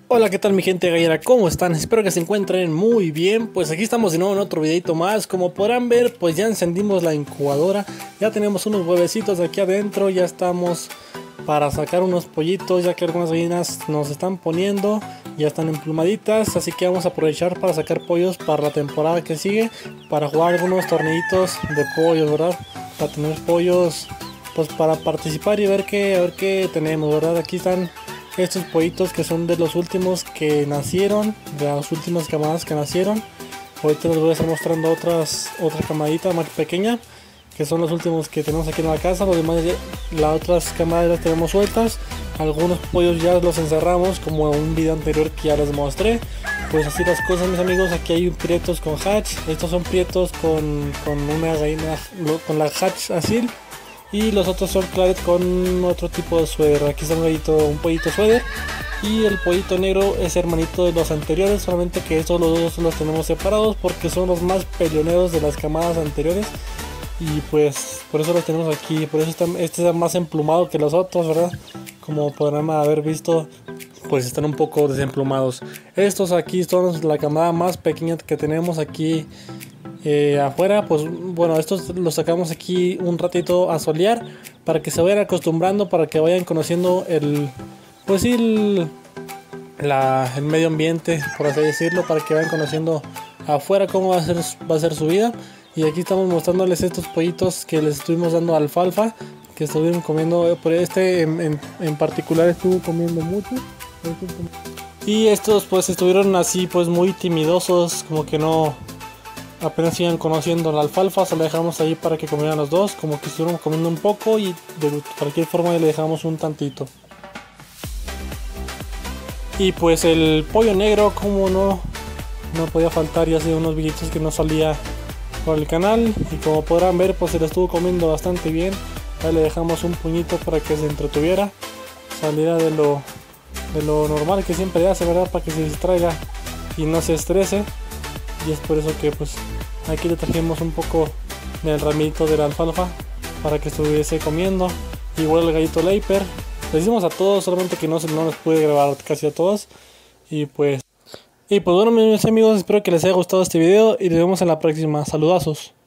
Hola, ¿qué tal mi gente gallera? ¿Cómo están? Espero que se encuentren muy bien. Pues aquí estamos de nuevo en otro videito más. Como podrán ver, pues ya encendimos la incubadora. Ya tenemos unos huevecitos aquí adentro. Ya estamos para sacar unos pollitos, ya que algunas gallinas nos están poniendo. Ya están emplumaditas, así que vamos a aprovechar para sacar pollos para la temporada que sigue. Para jugar algunos torneitos de pollos, ¿verdad? Para tener pollos, pues para participar y ver qué tenemos, ¿verdad? Aquí están estos pollitos que son de los últimos que nacieron, de las últimas camadas que nacieron. Ahorita les voy a estar mostrando otra camadita más pequeña, que son los últimos que tenemos aquí en la casa. Los demás, las otras camadas las tenemos sueltas. Algunos pollos ya los encerramos, como en un video anterior que ya les mostré. Pues así las cosas, mis amigos. Aquí hay prietos con hatch. Estos son prietos con una gallina, con la hatch asil. Y los otros son claret con otro tipo de suéter. Aquí está un pollito suéter. Y el pollito negro es hermanito de los anteriores, solamente que estos los dos los tenemos separados porque son los más peleoneros de las camadas anteriores. Y pues por eso los tenemos aquí. Por eso este está más emplumado que los otros, ¿verdad? Como podrán haber visto, pues están un poco desemplumados. Estos aquí son la camada más pequeña que tenemos aquí afuera. Pues bueno, estos los sacamos aquí un ratito a solear para que se vayan acostumbrando, para que vayan conociendo el medio ambiente, por así decirlo, para que vayan conociendo afuera cómo va a ser su vida. Y aquí estamos mostrándoles estos pollitos que les estuvimos dando alfalfa, que estuvieron comiendo. Por en particular estuvo comiendo mucho. Y estos pues estuvieron así pues muy timidosos, como que no, apenas iban conociendo la alfalfa. Se la dejamos ahí para que comieran los dos, como que estuvieron comiendo un poco, y de cualquier forma le dejamos un tantito. Y pues el pollo negro, como no podía faltar, ya hace unos videitos que no salía por el canal, y como podrán ver pues se lo estuvo comiendo bastante bien. Ahí le dejamos un puñito para que se entretuviera, saliera de lo normal que siempre hace, ¿verdad? Para que se distraiga y no se estrese. Y es por eso que pues aquí le trajimos un poco del ramito de la alfalfa para que estuviese comiendo. Igual el gallito Leiper, le hicimos a todos, solamente que no les pude grabar casi a todos. Y pues bueno, mis amigos, espero que les haya gustado este video y nos vemos en la próxima. Saludazos.